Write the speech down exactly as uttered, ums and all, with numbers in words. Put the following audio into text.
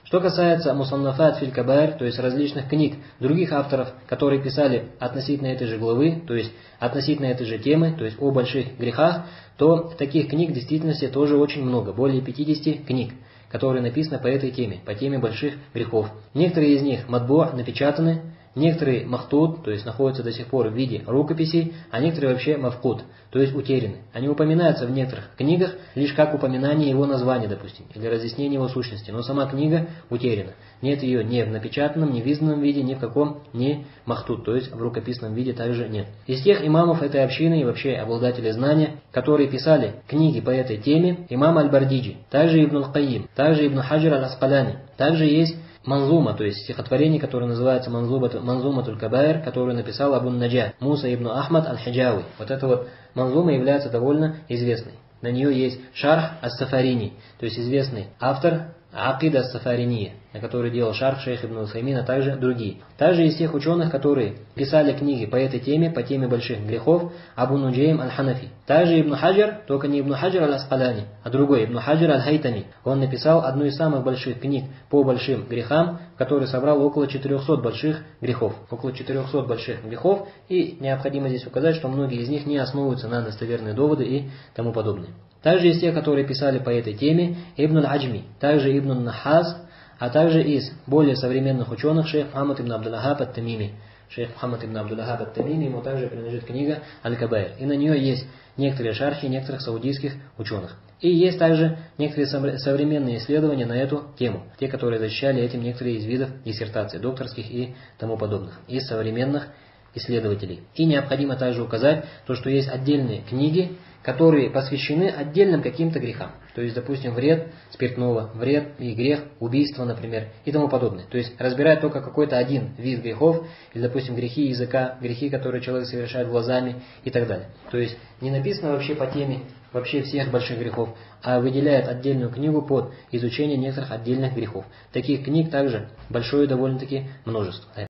Что касается мусаннафат филь кабаир, то есть различных книг других авторов, которые писали относительно этой же главы, то есть относительно этой же темы, то есть о больших грехах, то таких книг в действительности тоже очень много, более пятидесяти книг, которые написаны по этой теме, по теме больших грехов. Некоторые из них матбу напечатаны, некоторые махтут, то есть находятся до сих пор в виде рукописей, а некоторые вообще мавкут, то есть утеряны. Они упоминаются в некоторых книгах лишь как упоминание его названия, допустим, или разъяснение его сущности, но сама книга утеряна. Нет ее ни в напечатанном, ни в изданном виде, ни в каком, ни махтут, то есть в рукописном виде также нет. Из тех имамов этой общины и вообще обладателей знания, которые писали книги по этой теме, имам Аль-Бардиджи, также Ибн Аль-Кайим, также Ибн Хаджар Аль-Аскаляни, также есть Манзума, то есть стихотворение, которое называется Манзуматуль Кабаир, которое написал Абу Наджа, Муса ибн Ахмад аль-Хиджави. Вот эта вот манзума является довольно известной. На нее есть шарх ас-Сафарини, то есть известный автор Акида ас-Сафариния, на который делал шарх шейх ибн Усаймин, а также другие. Также из тех ученых, которые писали книги по этой теме, по теме больших грехов, Абу Нуджейм аль-Ханафи. Также Ибн Хаджар, только не Ибн Хаджар аль-Аскаляни, а другой, Ибн Хаджар аль-Хайтами. Он написал одну из самых больших книг по большим грехам, который собрал около четырехсот больших грехов. Около четырехсот больших грехов, и необходимо здесь указать, что многие из них не основываются на достоверные доводы и тому подобное. Также из тех, которые писали по этой теме, Ибн аль-Аджми, также Ибн аль-Нахаз, а также из более современных ученых шейх Мухаммад ибн Абдул-Ваххаб ат-Тамими. Шейх Мухаммад ибн Абдул-Ваххаб ат-Тамими, ему также принадлежит книга Аль-Кабаир. И на нее есть некоторые шархи некоторых саудийских ученых. И есть также некоторые современные исследования на эту тему, те, которые защищали этим некоторые из видов диссертаций, докторских и тому подобных, из современных исследователей. И необходимо также указать то, что есть отдельные книги, которые посвящены отдельным каким-то грехам. То есть, допустим, вред спиртного, вред и грех убийства, например, и тому подобное. То есть, разбирать только какой-то один вид грехов, или, допустим, грехи языка, грехи, которые человек совершает глазами и так далее. То есть, не написано вообще по теме вообще всех больших грехов, а выделяет отдельную книгу под изучение некоторых отдельных грехов. Таких книг также большое довольно-таки множество.